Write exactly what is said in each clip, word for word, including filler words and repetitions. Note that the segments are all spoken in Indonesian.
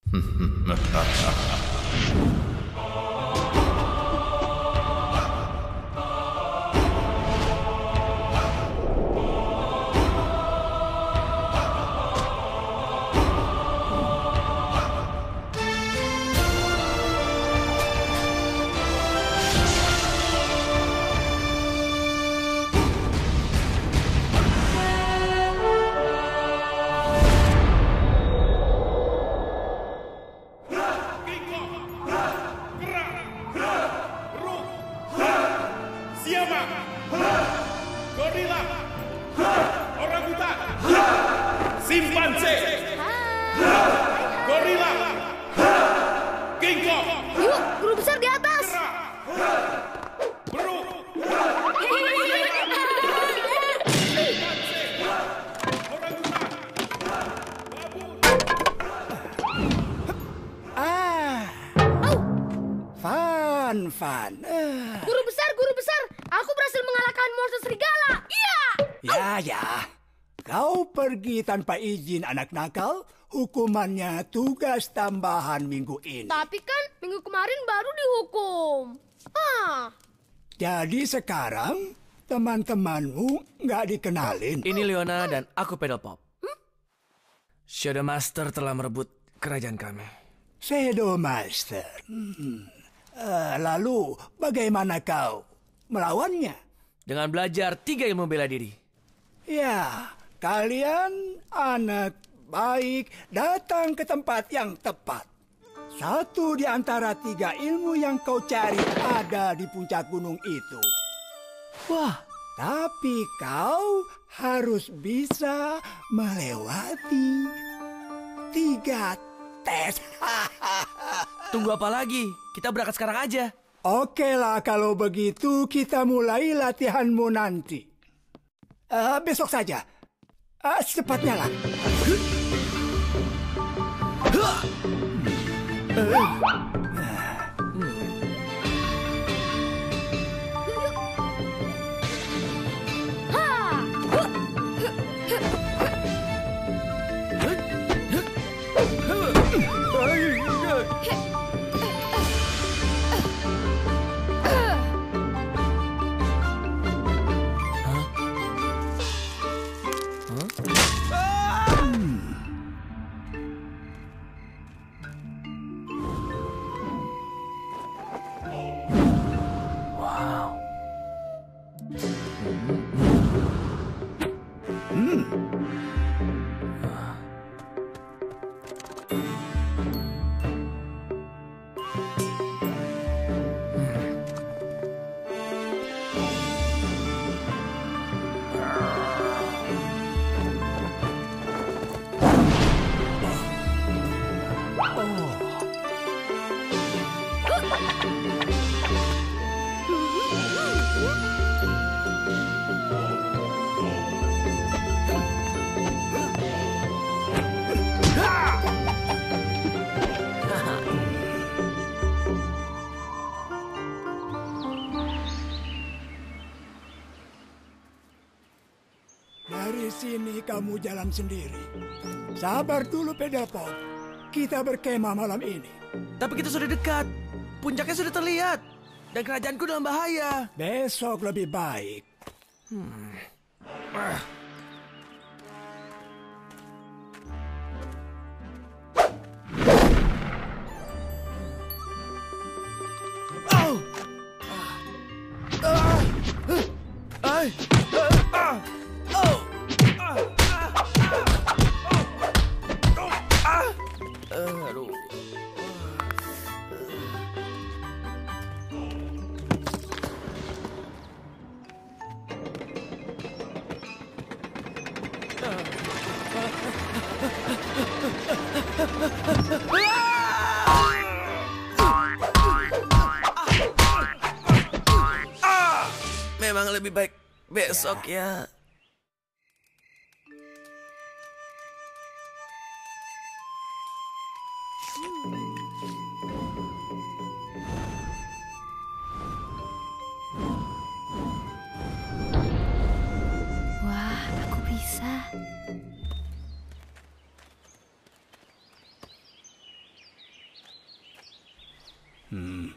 Fan. Uh. Guru besar, guru besar, aku berhasil mengalahkan monster serigala. Iya. Ya, ya. Kau pergi tanpa izin, anak nakal. Hukumannya tugas tambahan minggu ini. Tapi kan minggu kemarin baru dihukum. Ah. Jadi sekarang teman-temanmu nggak dikenalin. Ini Leona dan aku Pedal Pop. Hmm? Shadow Master telah merebut kerajaan kami. Shadow Master. Hmm. Uh, lalu, bagaimana kau melawannya? Dengan belajar tiga ilmu bela diri. Ya, kalian anak baik datang ke tempat yang tepat. Satu di antara tiga ilmu yang kau cari ada di puncak gunung itu. Wah, tapi kau harus bisa melewati tiga tes. Tunggu apa lagi? Kita berangkat sekarang aja. Oke lah kalau begitu kita mulai latihanmu nanti. Uh, besok saja. Uh, secepatnya lah. Dari sini kamu jalan sendiri. Sabar dulu, Pedal Pop. Kita berkemah malam ini. Tapi kita sudah dekat. Puncaknya sudah terlihat. Dan kerajaanku dalam bahaya. Besok lebih baik. Hmm. Ah. Oh! Ah. Ah. Ay. Ah. Oh! Ah. Ah. Ah. Ah. Aduh. Memang lebih baik besok ya. Wah, aku bisa. Hmm.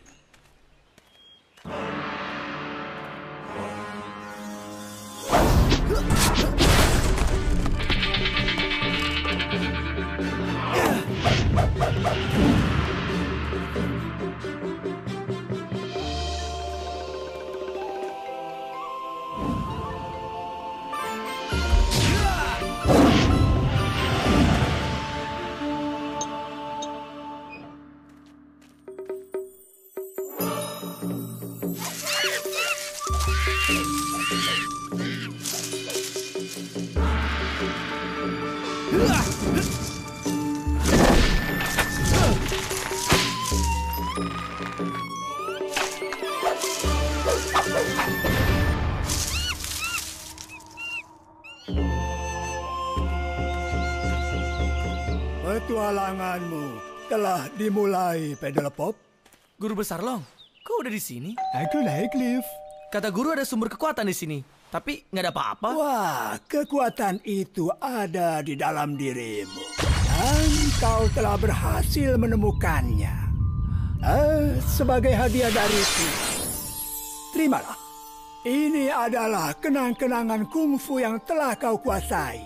Petualanganmu telah dimulai, Pedalpop. Guru besar Long, kau udah di sini? Aku naik lift. Kata guru ada sumber kekuatan di sini, tapi nggak ada apa-apa. Wah, kekuatan itu ada di dalam dirimu. Dan kau telah berhasil menemukannya. Eh, sebagai hadiah dariku, terimalah. Ini adalah kenang-kenangan kungfu yang telah kau kuasai.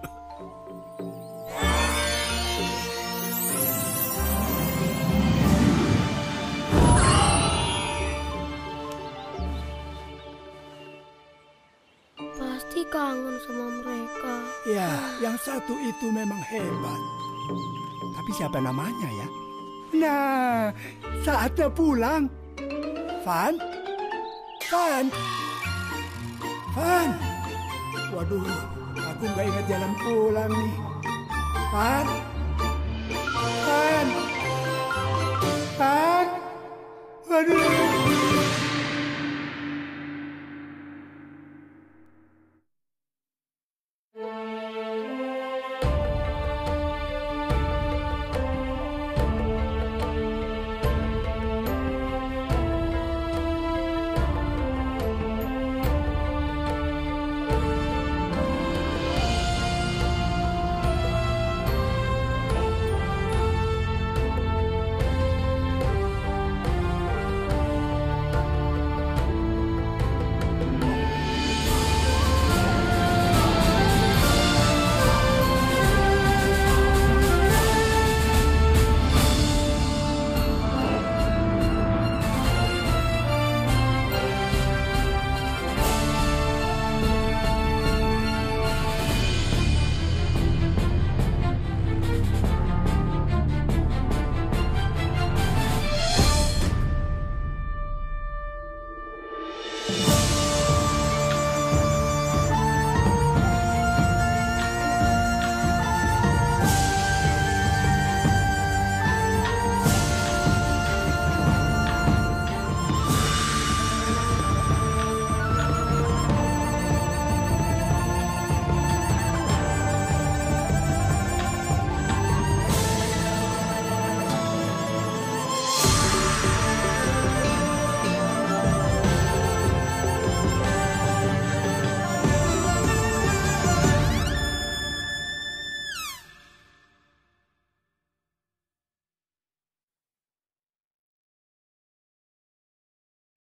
Pasti kangen sama mereka. Ya, yang satu itu memang hebat. Tapi siapa namanya ya? Nah, saatnya pulang. Van? Van? Van? Waduh, aku nggak ingat jalan pulang nih. Van? Van? Van? Waduh.